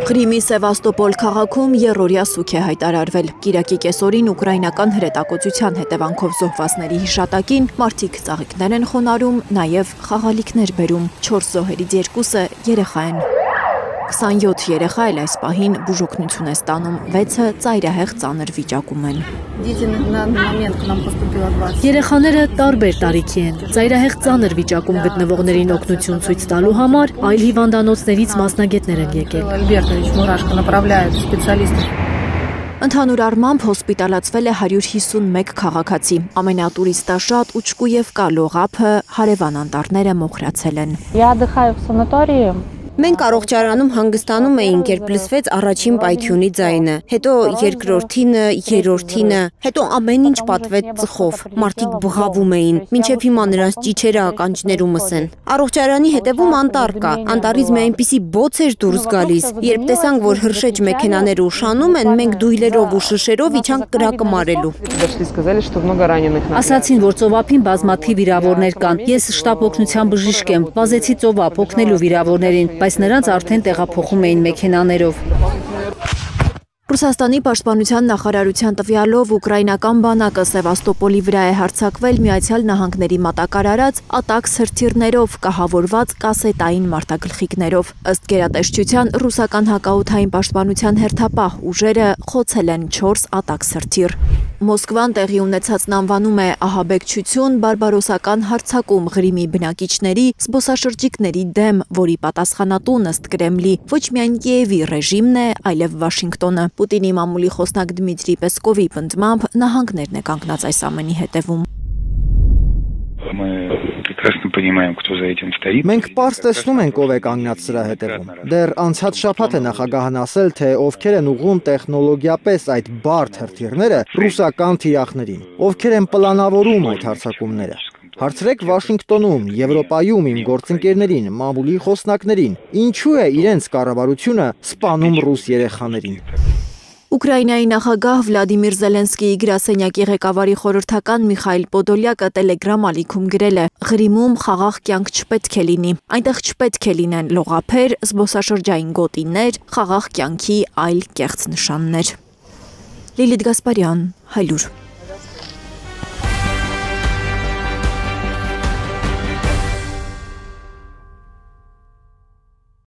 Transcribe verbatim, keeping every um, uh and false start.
Ղրիմի Սևաստոպոլ քաղաքում եռօրյա սուգ է հայտարարվել։ Կիրակի կեսօրին ուկրաինական հրետակոծության հետևանքով զոհվածների հիշատակին մարդիկ ծաղիկներ են խոնարհում, նաև խաղալիքներ բերում։ Չորս զոհերից երկուսը երեխա են։ քսանյոթ երեխա էլ այս պահին բուժօգնություն է ստանում, վեցը ծայրահեղ ծանր վիճակում են։ Երեխաները տարբեր տարիքի են։ Ծայրահեղ ծանր վիճակում գտնվողներին օգնություն ցույց տալու համար այլ հիվանդանոցներից մասնագետներ են եկել։ Ընդհանուր առմամբ հոսպիտալացվել է հարյուր հիսունմեկ քաղաքացի։ Ամենատուրիստաշատ Ուչկուևկա լողափը հարևան անտառները մոխրացել են։ Մենք առողջարանում հանգստանում էինք, երբ լսվեց առաջին պայթյունի ձայնը, հետո երկրորդինը, երրորդինը, հետո ամեն ինչ պատվեց ծխով, մարդիկ բղավում էին, մինչև հիմա նրանց ճիչերը ականջներումս են։ Առողջարանի հետևում անտառ կա, անտառից մի այնպիսի բոց էր դուրս գալիս, երբ տեսանք, որ հրշեջ մեքենաները ուշանում են, մենք դույլերով ու շշերով իջանք կրակը մարելու։ Ասացին, որ ծովափին բազմաթիվ վիրավորներ կան։ Ես շտապ օգնության բժիշկ եմ, վազեցի ծովափ օգնելու վիրավորներին, բայց նրանց արդեն տեղափոխում էին մեքենաներով։ Ռուսաստանի պաշտպանության նախարարության տվյալով ուկրաինական բանակը Սևաստոպոլի վրա է հարձակվել Միացյալ Նահանգների մատակարարած ատաքս հրթիռներով, կահավորված կասետային մարտագլխիկներով։ Ըստ գերատեսչության ռուսական հակաօդային պաշտպանության հերթապահ ուժերը խոցել են չորս ատաքս հրթիռ։ Մոսկվան տեղի ունեցածն անվանում է ահաբեկչություն, բարբարոսական հարձակում Ղրիմի բնակիչների, զբոսաշրջիկների դեմ, որի պատասխանատուն ըստ Կրեմլի ոչ միայն Կիևի ռեժիմն է, այլև Վաշինգտոնը։ Պուտինի մամուլի խոսնակ Դմիտրի Պեսկովի պնդմամբ նահանգներն է կանգնած այս ամենի հետևում։ Մենք պարզ տեսնում ենք, ով է կանգնած սրա հետևում։ Դեռ անցած շաբաթ է նախագահն ասել, թե ովքեր են ուղղում տեխնոլոգիապես այդ բարդ հրթիռները ռուսական թիրախներին, ովքեր են պլանավորում այդ հարձակումները։ Հարցրեք Վաշինգտոնում, Եվրոպայում իմ գործընկերներին, մամուլի խոսնակներին, ինչու է իրենց կառավարությունը սպանում ռուս երեխաներին։ Ուկրաինայի նախագահ Վլադիմիր Զելենսկիի գրասենյակի ղեկավարի խորհրդական Միխայիլ Պոդոլյակը տելեգրամ ալիքում գրել է. Ղրիմում խաղաղ կյանք չպետք է լինի, այնտեղ չպետք է լինեն լողափեր, զբոսաշրջային գոտիներ, խաղաղ կյանքի այլ կեղծ նշաններ։ Լիլիթ Գասպարյան, Հայլուր։